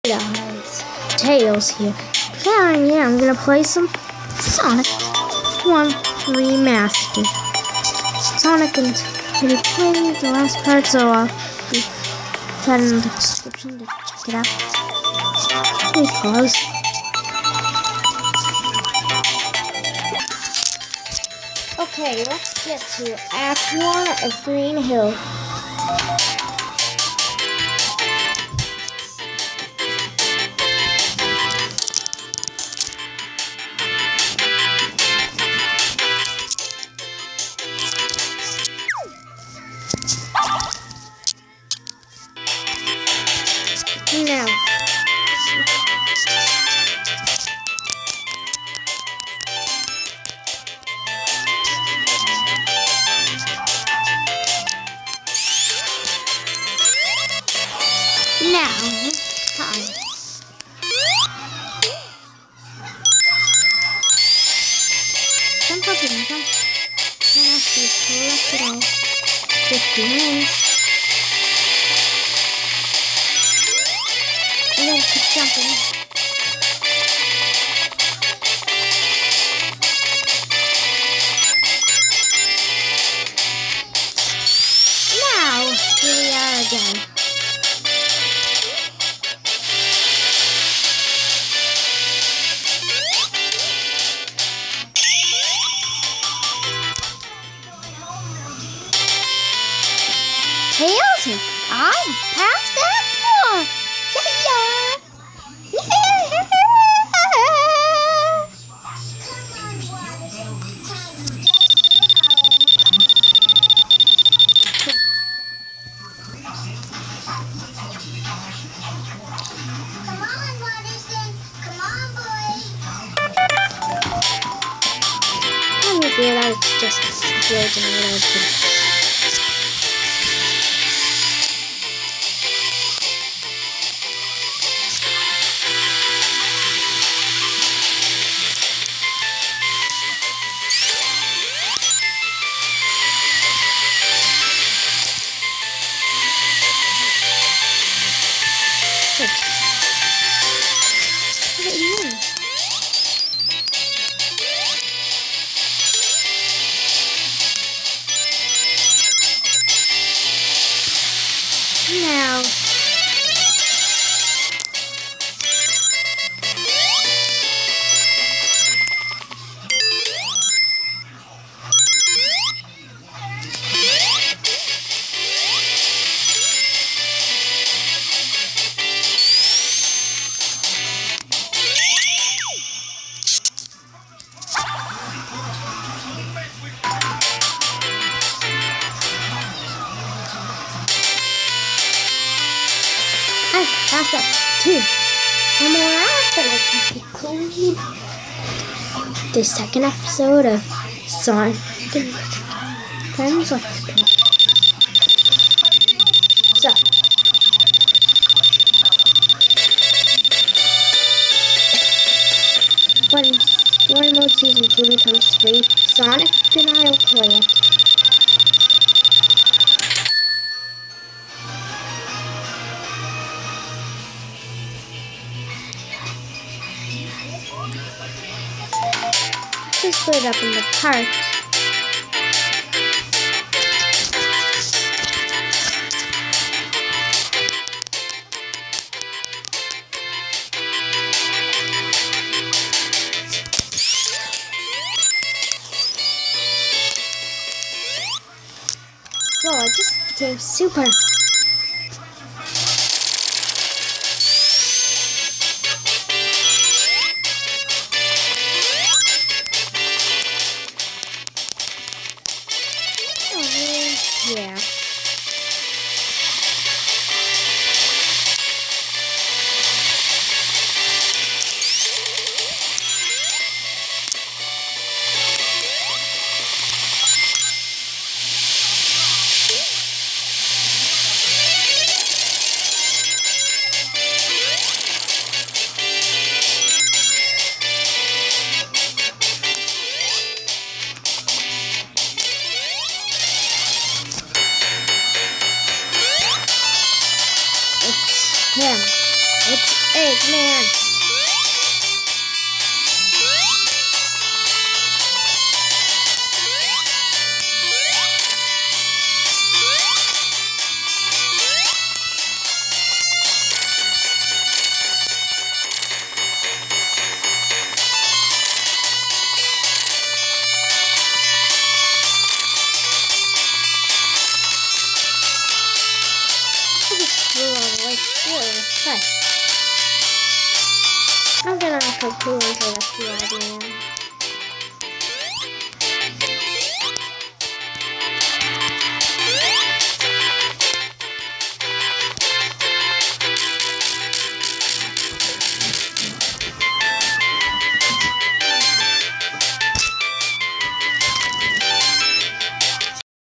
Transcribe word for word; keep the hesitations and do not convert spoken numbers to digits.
guys, Tails here. Yeah, yeah, I'm gonna play some Sonic one Remastered. Sonic and we played the last part, so I'll be that in the description to check it out. Please pause. Okay, let's get to Act one of Green Hill. Now, now, time. Jump up and jump. Then after you collect it all, fifty minutes. And then keep jumping. Now, here we are again. Tails, I'm past that floor. Yeah. Come on, Madison. Come on, boy. I'm with you, that was just weird and what I was doing. What do you mean? Now, that's up too. One more out, and I can conclude the second episode of Sonic and Friends Let's Play. So, when Story Mode Season two becomes free, Sonic and I will play it. Just put it up in the park. Whoa, I just became super. Yeah. It's Eggman. I'm gonna have to go into the field again.